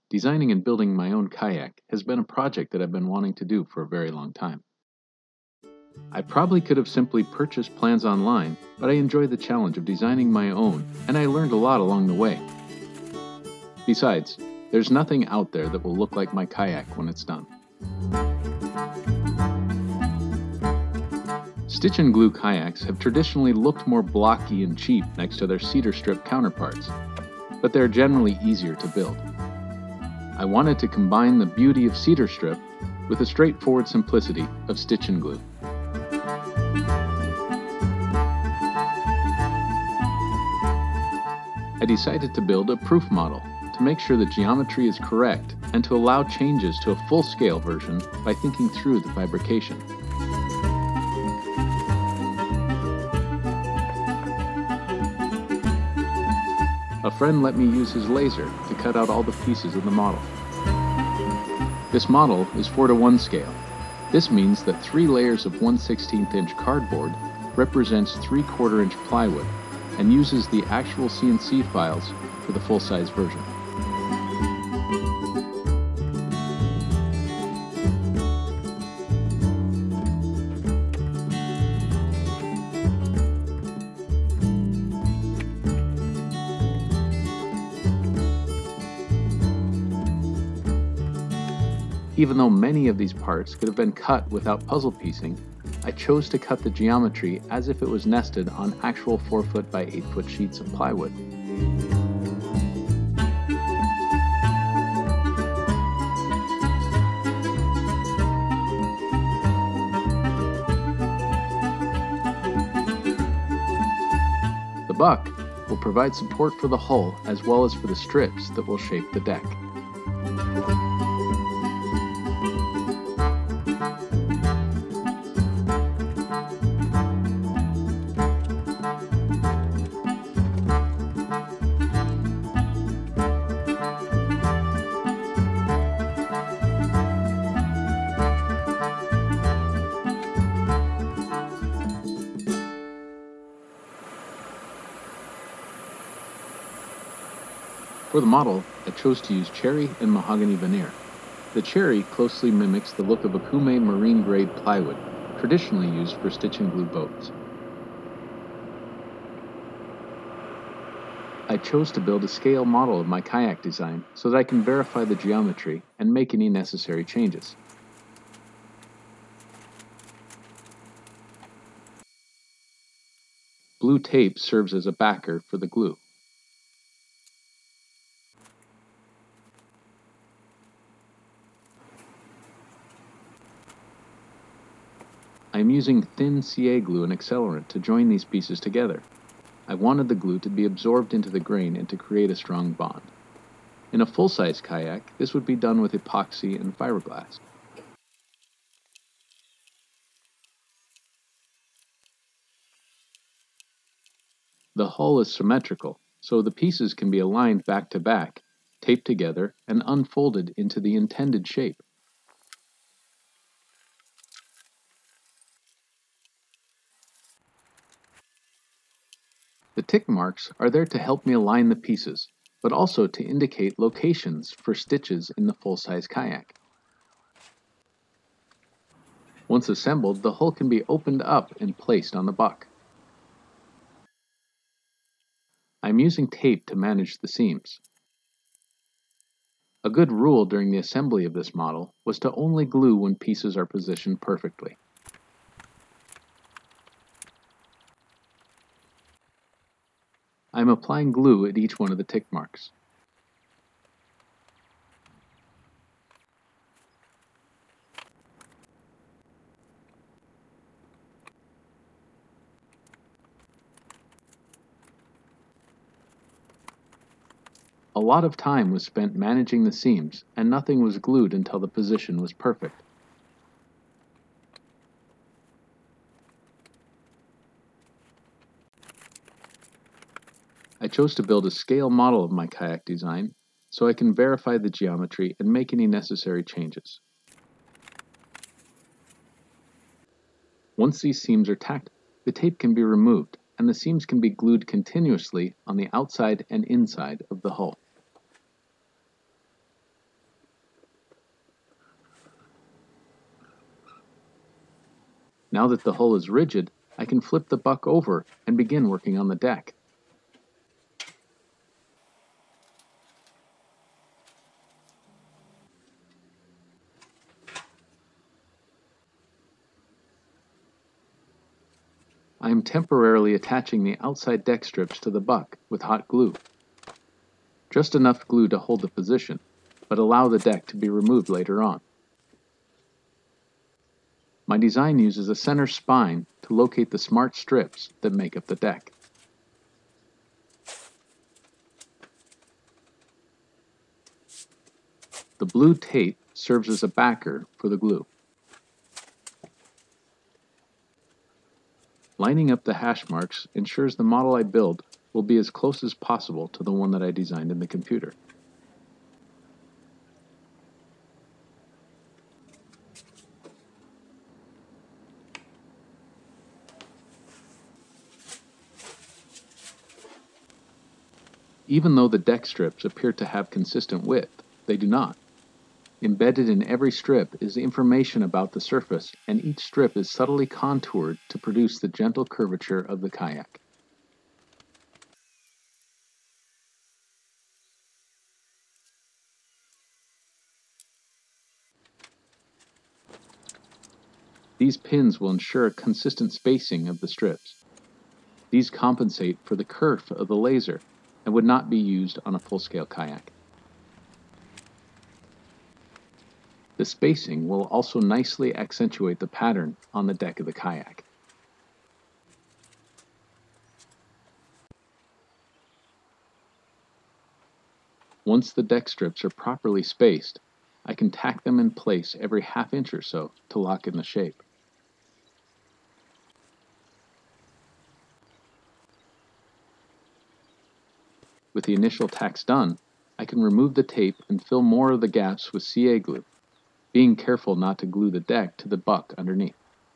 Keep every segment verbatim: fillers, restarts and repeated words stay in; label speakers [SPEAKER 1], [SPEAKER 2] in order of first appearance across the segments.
[SPEAKER 1] Designing and building my own kayak has been a project that I've been wanting to do for a very long time. I probably could have simply purchased plans online, but I enjoy the challenge of designing my own, and I learned a lot along the way. Besides, there's nothing out there that will look like my kayak when it's done. Stitch and glue kayaks have traditionally looked more blocky and cheap next to their cedar strip counterparts, but they're generally easier to build. I wanted to combine the beauty of cedar strip with the straightforward simplicity of stitch and glue. I decided to build a proof model to make sure the geometry is correct and to allow changes to a full-scale version by thinking through the fabrication. A friend let me use his laser to cut out all the pieces of the model. This model is four to one scale. This means that three layers of one sixteenth inch cardboard represents three quarter inch plywood and uses the actual C N C files for the full-size version. Even though many of these parts could have been cut without puzzle piecing, I chose to cut the geometry as if it was nested on actual four foot by eight foot sheets of plywood. The buck will provide support for the hull as well as for the strips that will shape the deck. For the model, I chose to use cherry and mahogany veneer. The cherry closely mimics the look of a Kume marine-grade plywood, traditionally used for stitch and glue boats. I chose to build a scale model of my kayak design so that I can verify the geometry and make any necessary changes. Blue tape serves as a backer for the glue. I am using thin C A glue and accelerant to join these pieces together. I wanted the glue to be absorbed into the grain and to create a strong bond. In a full-size kayak, this would be done with epoxy and fiberglass. The hull is symmetrical, so the pieces can be aligned back to back, taped together, and unfolded into the intended shape. The tick marks are there to help me align the pieces, but also to indicate locations for stitches in the full-size kayak. Once assembled, the hull can be opened up and placed on the buck. I'm using tape to manage the seams. A good rule during the assembly of this model was to only glue when pieces are positioned perfectly. I'm applying glue at each one of the tick marks. A lot of time was spent managing the seams, and nothing was glued until the position was perfect. I chose to build a scale model of my kayak design so I can verify the geometry and make any necessary changes. Once these seams are tacked, the tape can be removed and the seams can be glued continuously on the outside and inside of the hull. Now that the hull is rigid, I can flip the buck over and begin working on the deck. I am temporarily attaching the outside deck strips to the buck with hot glue. Just enough glue to hold the position, but allow the deck to be removed later on. My design uses a center spine to locate the smart strips that make up the deck. The blue tape serves as a backer for the glue. Lining up the hash marks ensures the model I build will be as close as possible to the one that I designed in the computer. Even though the deck strips appear to have consistent width, they do not. Embedded in every strip is information about the surface, and each strip is subtly contoured to produce the gentle curvature of the kayak. These pins will ensure a consistent spacing of the strips. These compensate for the kerf of the laser and would not be used on a full-scale kayak. The spacing will also nicely accentuate the pattern on the deck of the kayak. Once the deck strips are properly spaced, I can tack them in place every half inch or so to lock in the shape. With the initial tacks done, I can remove the tape and fill more of the gaps with C A glue, being careful not to glue the deck to the buck underneath.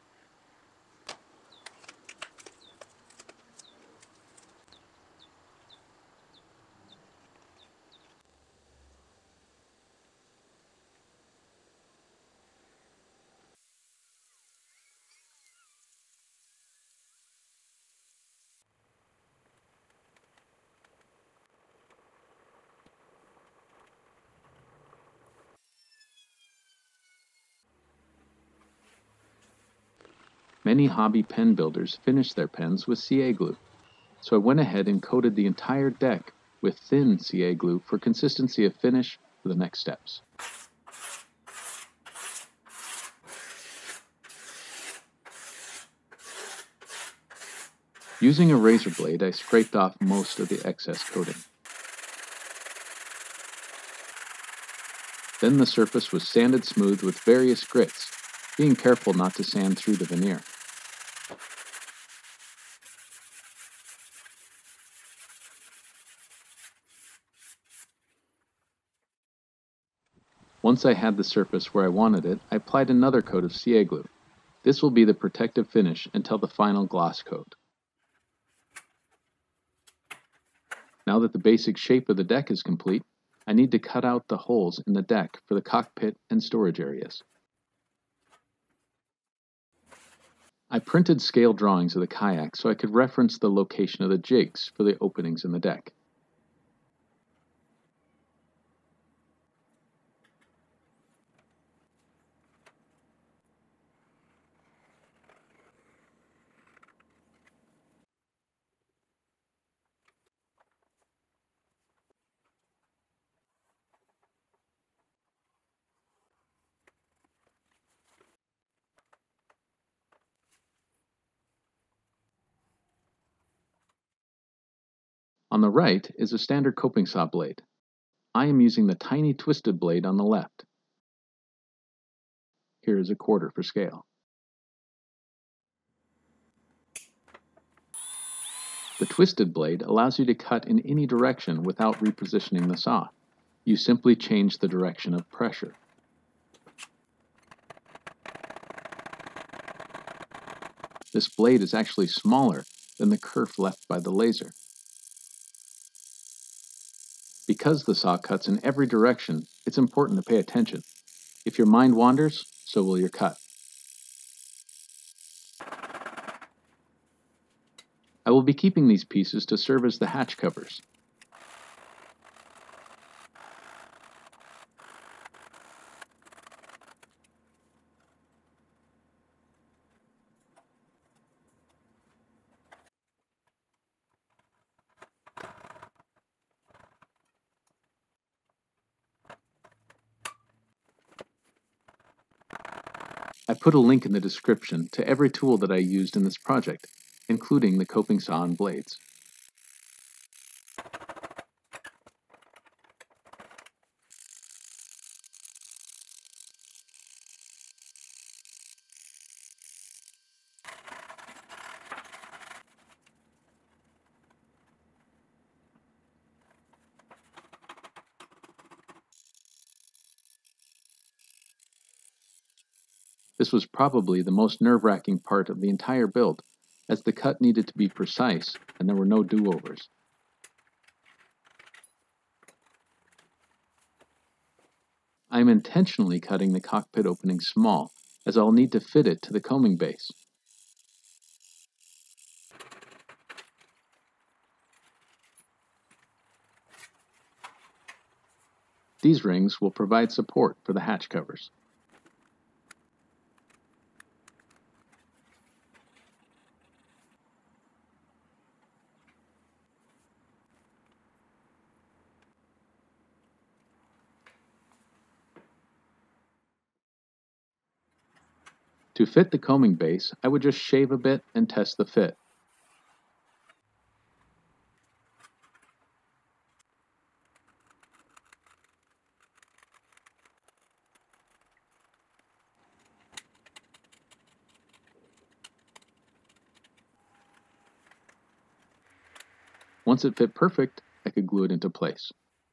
[SPEAKER 1] Many hobby pen builders finish their pens with C A glue, so I went ahead and coated the entire deck with thin C A glue for consistency of finish for the next steps. Using a razor blade, I scraped off most of the excess coating. Then the surface was sanded smooth with various grits, being careful not to sand through the veneer. Once I had the surface where I wanted it, I applied another coat of C A glue. This will be the protective finish until the final gloss coat. Now that the basic shape of the deck is complete, I need to cut out the holes in the deck for the cockpit and storage areas. I printed scale drawings of the kayak so I could reference the location of the jigs for the openings in the deck. On the right is a standard coping saw blade. I am using the tiny twisted blade on the left. Here is a quarter for scale. The twisted blade allows you to cut in any direction without repositioning the saw. You simply change the direction of pressure. This blade is actually smaller than the kerf left by the laser. Because the saw cuts in every direction, it's important to pay attention. If your mind wanders, so will your cut. will be keeping these pieces to serve as the hatch covers. I put a link in the description to every tool that I used in this project, including the coping saw and blades. This was probably the most nerve-wracking part of the entire build, as the cut needed to be precise and there were no do-overs. I am intentionally cutting the cockpit opening small, as I'll need to fit it to the combing base. These rings will provide support for the hatch covers. To fit the combing base, I would just shave a bit and test the fit. Once it fit perfect, I could glue it into place.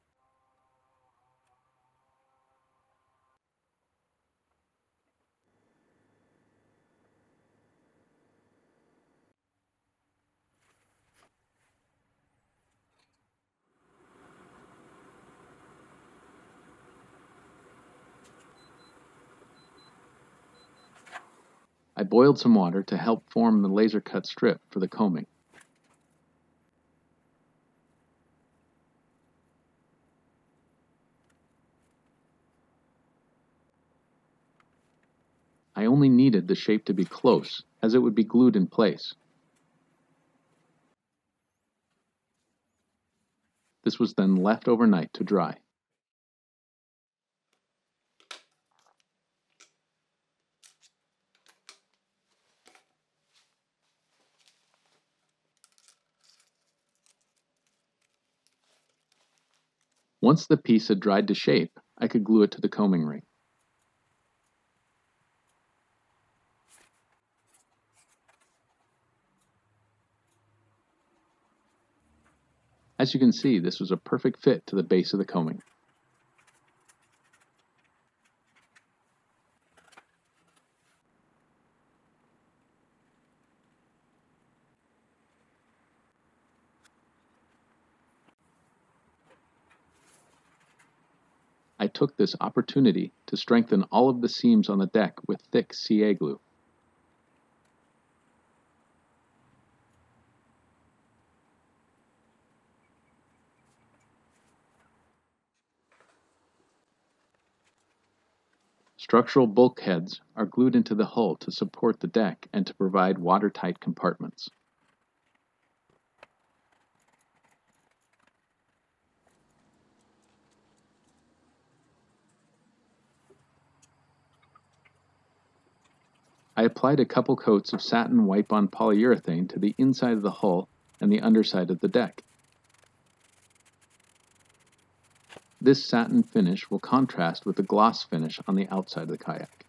[SPEAKER 1] I boiled some water to help form the laser cut strip for the combing. I only needed the shape to be close, as it would be glued in place. This was then left overnight to dry. Once the piece had dried to shape, I could glue it to the combing ring. As you can see, this was a perfect fit to the base of the combing. I took this opportunity to strengthen all of the seams on the deck with thick C A glue. Structural bulkheads are glued into the hull to support the deck and to provide watertight compartments. I applied a couple coats of satin wipe-on polyurethane to the inside of the hull and the underside of the deck. This satin finish will contrast with the gloss finish on the outside of the kayak.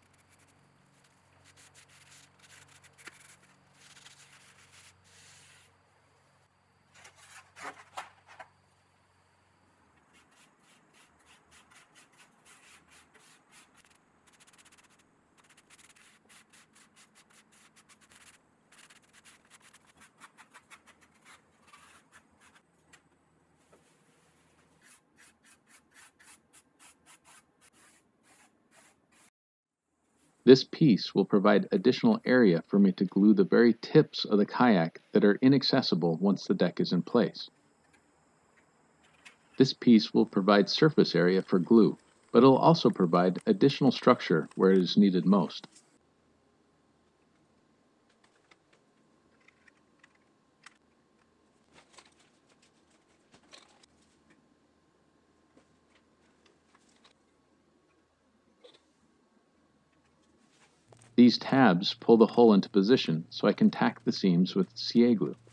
[SPEAKER 1] This piece will provide additional area for me to glue the very tips of the kayak that are inaccessible once the deck is in place. This piece will provide surface area for glue, but it will also provide additional structure where it is needed most. These tabs pull the hull into position so I can tack the seams with C A glue.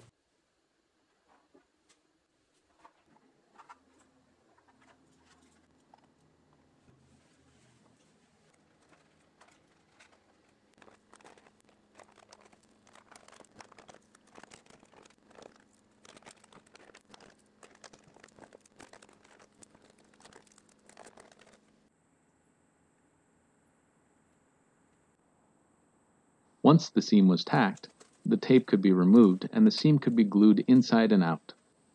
[SPEAKER 1] Once the seam was tacked, the tape could be removed and the seam could be glued inside and out.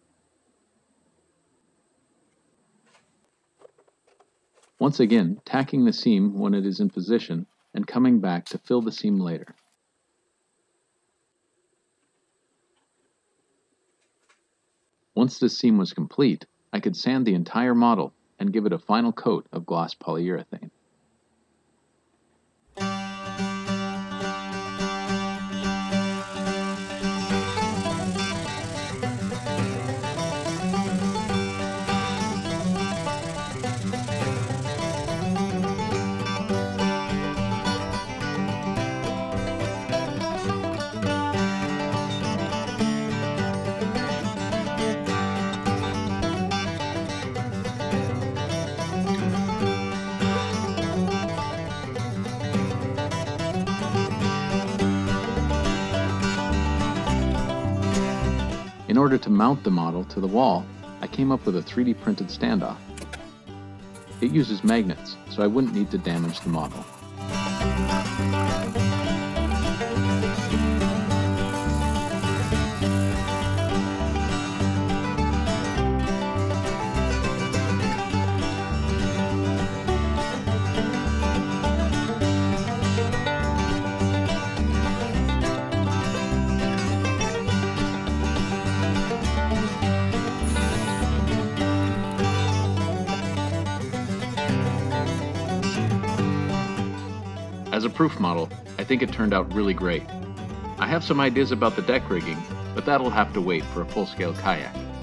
[SPEAKER 1] Once again, tacking the seam when it is in position and coming back to fill the seam later. Once this seam was complete, I could sand the entire model and give it a final coat of gloss polyurethane. In order to mount the model to the wall, I came up with a three D printed standoff. It uses magnets, so I wouldn't need to damage the model. As a proof model, I think it turned out really great. I have some ideas about the deck rigging, but that'll have to wait for a full-scale kayak.